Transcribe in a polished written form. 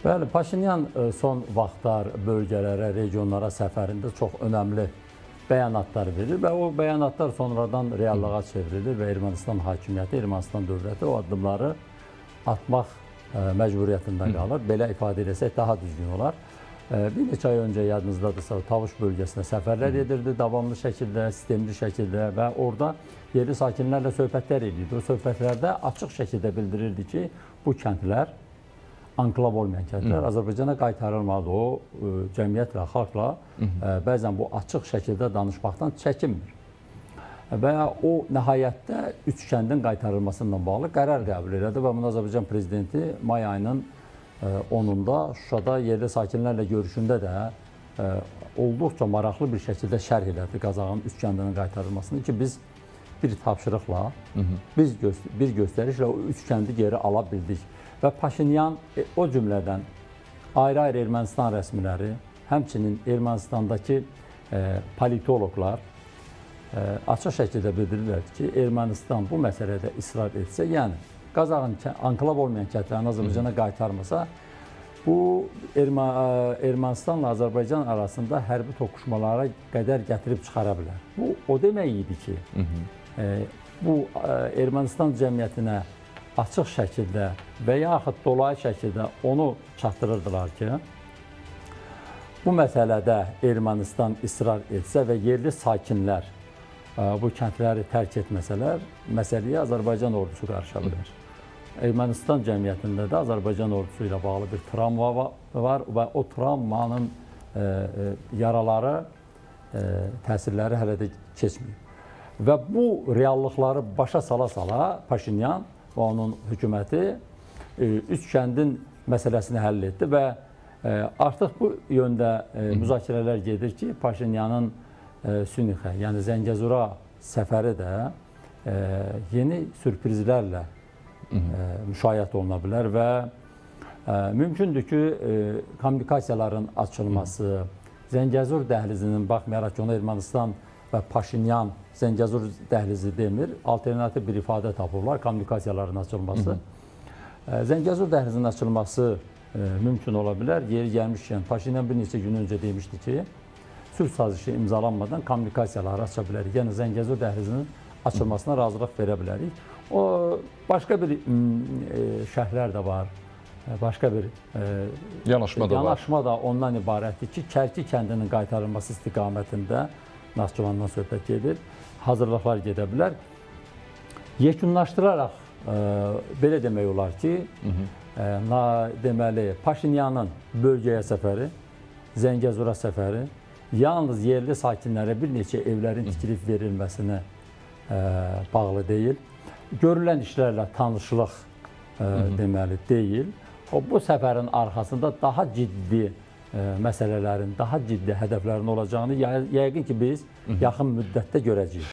Bəli, Paşinyan son vaxtlar bölgələrə, regionlara səfərində çox önəmli bəyanatlar verir və o bəyanatlar sonradan reallığa çevrilir və Ermənistan hakimiyyəti, Ermənistan dövləti o addımları atmaq məcburiyyətində qalır. Belə ifadə etsək daha düzgün olar. Bir neçə ay öncə yadınızdadırsa, Tavuş bölgəsinə səfərlər edirdi, davamlı şəkildə, sistemli şəkildə və orada yerli sakinlərlə söhbətlər edirdi. O söhbətlərdə açıq şəkildə bildirirdi ki, bu kəndlər, anklav olmayan kəndlər Azərbaycana qaytarılmalıdır. O, cəmiyyətlə, xalqla bəzən bu açıq şəkildə danışmaqdan çəkinmir. Və o, nəhayətdə üç kəndin qaytarılmasından bağlı qərar qəbul elədi və bunu Azərbaycan Prezidenti may ayının 10-da Şuşada yerli sakinlərlə görüşündə də olduqca maraqlı bir şəkildə şərh elədi Qazaxın üç kəndinin qaytarılmasını ki, biz bir tapşırıqla, bir göstərişlə o üç kəndi geri ala bildik. Və Paşinyan o cümlədən ayrı-ayrı Ermənistan rəsmiləri, həmçinin Ermənistandakı politoloqlar açıq şəkildə bildirirlər ki, Ermənistan bu məsələdə israr etsə, yəni Qazaxın anklav olmayan kəndlərini Azərbaycana qaytarmasa, bu Ermənistanla Azərbaycan arasında hərbi toqquşmalara qədər gətirib çıxara bilər. Bu, o demək idi ki, bu Ermənistan cəmiyyətinə açıq şəkildə və yaxud dolayı şəkildə onu çatdırırdılar ki, bu məsələdə Ermənistan israr etsə və yerli sakinlər bu kəndləri tərk etməsələr, məsələyə Azərbaycan ordusu qarışa bilər. Ermənistan cəmiyyətində də Azərbaycan ordusu ilə bağlı bir travma var və o travmanın yaraları, təsirləri hələ də keçməyib. Və bu reallıqları başa sala-sala Paşinyan və onun hökuməti üç kəndin məsələsini həll etdi və artıq bu yöndə müzakirələr gedir ki, Paşinyanın Sünixə, yəni Zəngəzura səfəri də yeni sürprizlərlə müşayiət oluna bilər və mümkündür ki, kommunikasiyaların açılması, Zəngəzur dəhlizinin, baxmayaraq ki, ona Ermənistan və Paşinyan Zəngəzur dəhlizi demir, alternativ bir ifadə tapırlar, kommunikasiyaların açılması. Zəngəzur dəhlizinin açılması mümkün ola bilər. Yeri gəlmişkən, Paşinyan bir neçə gün öncə demişdi ki, sülh sazişi imzalanmadan kommunikasiyaları aça bilərik. Yəni, Zəngəzur dəhlizinin açılmasına razılıq verə bilərik. O, başqa bir şərhlər də var, başqa bir yanaşma da ondan ibarətdir ki, Kərki kəndinin qaytarılması istiqamətində Naxçıvandan söhbət gedir, hazırlıqlar gedə bilər. Yekunlaşdıraraq belə demək olar ki, deməli, Paşinyanın bölgəyə səfəri, Zəngəzura səfəri yalnız yerli sakinlərə bir neçə evlərin tikilib verilməsinə bağlı deyil. Görülən işlərlə tanışlıq deməli deyil. Bu səfərin arxasında daha ciddi məsələlərin, daha ciddi hədəflərin olacağını yəqin ki, biz yaxın müddətdə görəcəyik.